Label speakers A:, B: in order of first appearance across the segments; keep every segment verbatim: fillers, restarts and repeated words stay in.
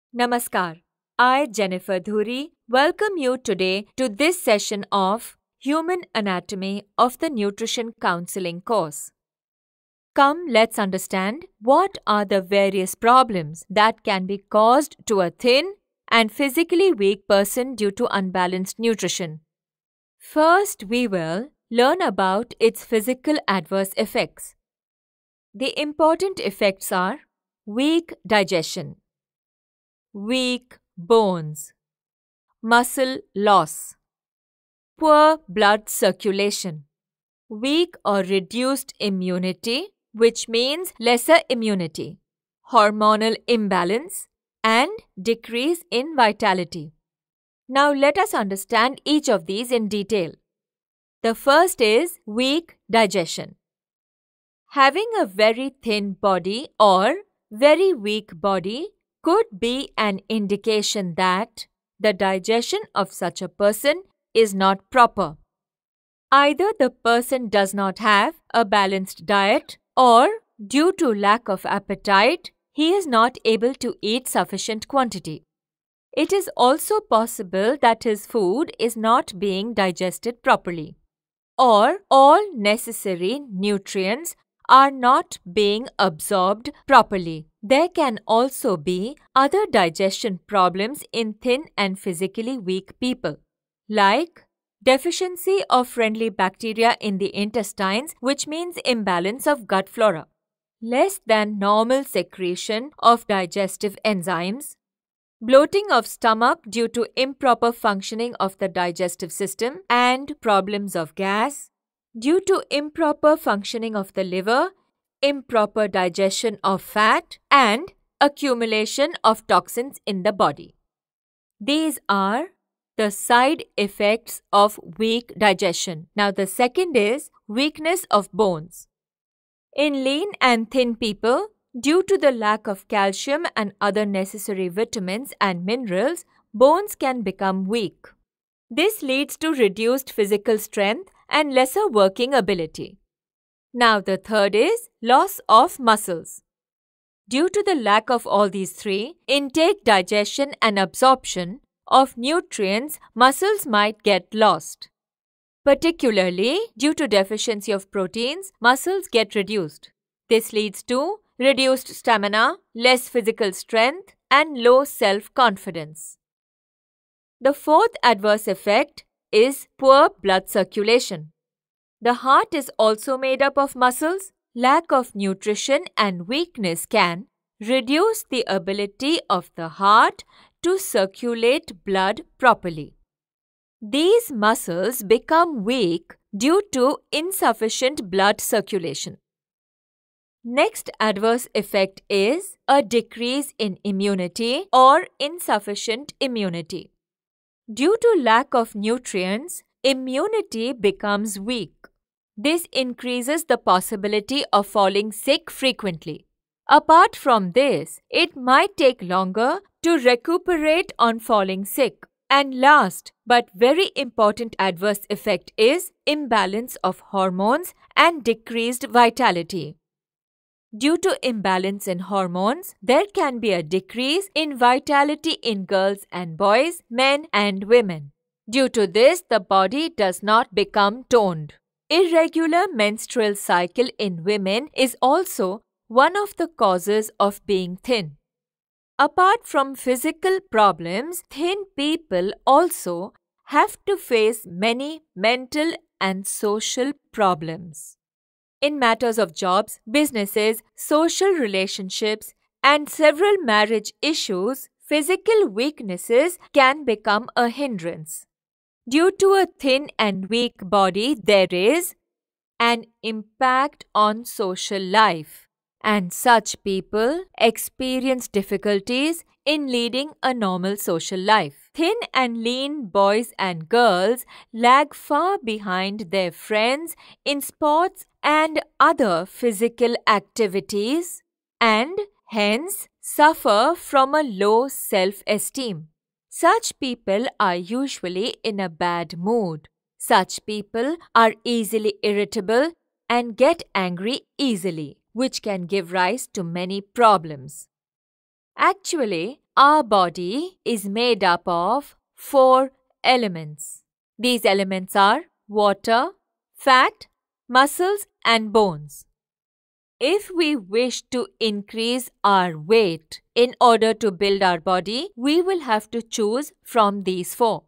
A: Namaskar. I, Jennifer Ghorui, welcome you today to this session of Human Anatomy of the Nutrition Counseling course. Come, let's understand what are the various problems that can be caused to a thin and physically weak person due to unbalanced nutrition. First, we will learn about its physical adverse effects. The important effects are weak digestion, weak bones, muscle loss, poor blood circulation, weak or reduced immunity, which means lesser immunity, hormonal imbalance, and decrease in vitality. Now let us understand each of these in detail. The first is weak digestion. Having a very thin body or very weak body could be an indication that the digestion of such a person is not proper. Either the person does not have a balanced diet or due to lack of appetite, he is not able to eat sufficient quantity. It is also possible that his food is not being digested properly, or all necessary nutrients are not being absorbed properly. There can also be other digestion problems in thin and physically weak people, like deficiency of friendly bacteria in the intestines, which means imbalance of gut flora, less than normal secretion of digestive enzymes, bloating of stomach due to improper functioning of the digestive system, and problems of gas due to improper functioning of the liver, improper digestion of fat, and accumulation of toxins in the body. These are the side effects of weak digestion. Now the second is weakness of bones. In lean and thin people, due to the lack of calcium and other necessary vitamins and minerals, bones can become weak. This leads to reduced physical strength and lesser working ability. Now the third is loss of muscles. Due to the lack of all these three, intake, digestion and absorption of nutrients, muscles might get lost. Particularly due to deficiency of proteins, muscles get reduced. This leads to reduced stamina, less physical strength and low self-confidence. The fourth adverse effect is poor blood circulation. The heart is also made up of muscles. Lack of nutrition and weakness can reduce the ability of the heart to circulate blood properly. These muscles become weak due to insufficient blood circulation. Next adverse effect is a decrease in immunity or insufficient immunity. Due to lack of nutrients, immunity becomes weak. This increases the possibility of falling sick frequently. Apart from this, it might take longer to recuperate on falling sick. And last but very important adverse effect is imbalance of hormones and decreased vitality. Due to imbalance in hormones, there can be a decrease in vitality in girls and boys, men and women. Due to this, the body does not become toned. Irregular menstrual cycle in women is also one of the causes of being thin. Apart from physical problems, thin people also have to face many mental and social problems. In matters of jobs, businesses, social relationships, and several marriage issues, physical weaknesses can become a hindrance. Due to a thin and weak body, there is an impact on social life, and such people experience difficulties in leading a normal social life. Thin and lean boys and girls lag far behind their friends in sports and other physical activities and hence suffer from a low self-esteem. Such people are usually in a bad mood. Such people are easily irritable and get angry easily, which can give rise to many problems. Actually, our body is made up of four elements. These elements are water, fat, muscles, and bones. If we wish to increase our weight in order to build our body, we will have to choose from these four.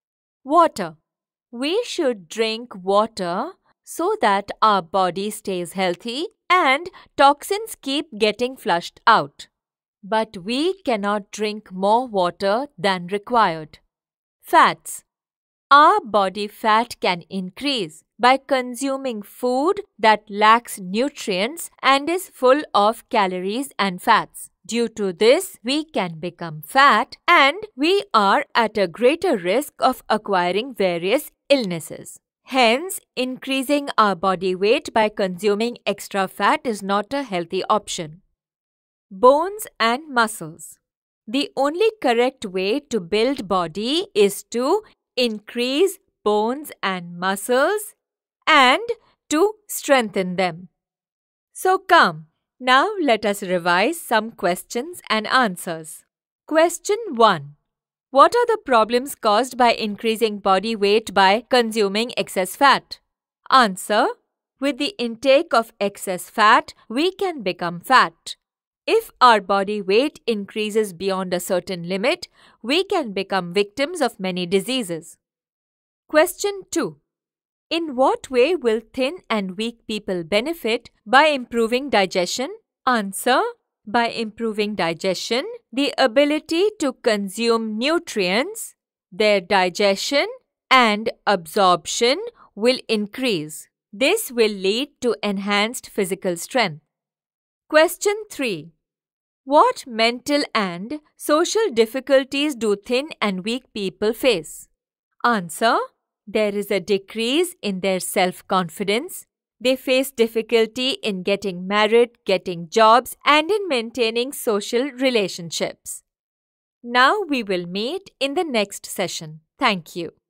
A: Water. We should drink water so that our body stays healthy and toxins keep getting flushed out. But we cannot drink more water than required. Fats. Our body fat can increase by consuming food that lacks nutrients and is full of calories and fats. Due to this, we can become fat and we are at a greater risk of acquiring various illnesses. Hence, increasing our body weight by consuming extra fat is not a healthy option. Bones and muscles. The only correct way to build body is to increase bones and muscles and to strengthen them. So come, now let us revise some questions and answers. Question one. What are the problems caused by increasing body weight by consuming excess fat? Answer. With the intake of excess fat, we can become fat. If our body weight increases beyond a certain limit, we can become victims of many diseases. Question two. In what way will thin and weak people benefit by improving digestion? Answer. By improving digestion, the ability to consume nutrients, their digestion and absorption will increase. This will lead to enhanced physical strength. Question three. What mental and social difficulties do thin and weak people face? Answer. There is a decrease in their self-confidence. They face difficulty in getting married, getting jobs, and in maintaining social relationships. Now we will meet in the next session. Thank you.